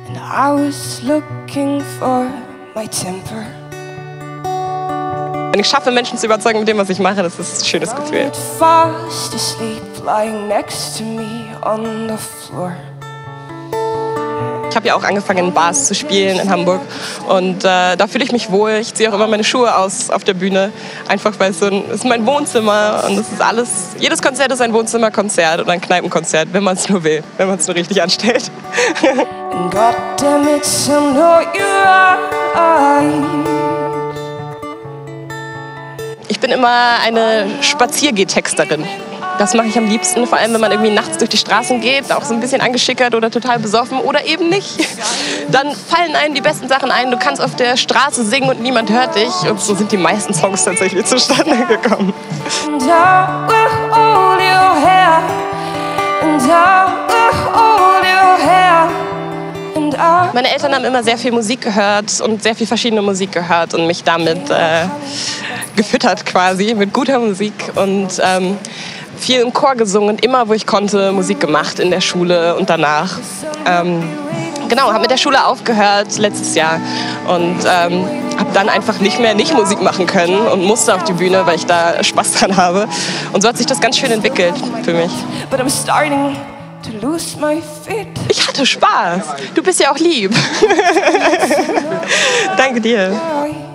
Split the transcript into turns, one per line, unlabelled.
and I was looking for my temper.
Wenn ich schaffe, Menschen zu überzeugen mit dem, was ich mache, das ist ein schönes Gefühl.
Fast asleep, lying next to me on the floor.
Ich habe ja auch angefangen, in Bars zu spielen in Hamburg und da fühle ich mich wohl. Ich ziehe auch immer meine Schuhe aus auf der Bühne, einfach weil es ist mein Wohnzimmer und es ist alles. Jedes Konzert ist ein Wohnzimmerkonzert oder ein Kneipenkonzert, wenn man es nur will, wenn man es nur richtig anstellt.
And God damn it, I know you're right.
Ich bin immer eine Spaziergehtexterin. Das mache ich am liebsten, vor allem wenn man irgendwie nachts durch die Straßen geht, auch so ein bisschen angeschickert oder total besoffen oder eben nicht. Dann fallen einem die besten Sachen ein. Du kannst auf der Straße singen und niemand hört dich. Und so sind die meisten Songs tatsächlich zustande gekommen.
And I will hold your hair. And I will hold your hair. And I...
Meine Eltern haben immer sehr viel Musik gehört und sehr viel verschiedene Musik gehört und mich damit gefüttert quasi mit guter Musik und viel im Chor gesungen und immer, wo ich konnte, Musik gemacht in der Schule und danach. Genau, habe mit der Schule aufgehört letztes Jahr und habe dann einfach nicht mehr nicht Musik machen können und musste auf die Bühne, weil ich da Spaß dran habe. Und so hat sich das ganz schön entwickelt für mich.
But I'm starting to lose my fit.
Ich hatte Spaß. Du bist ja auch lieb. Danke dir.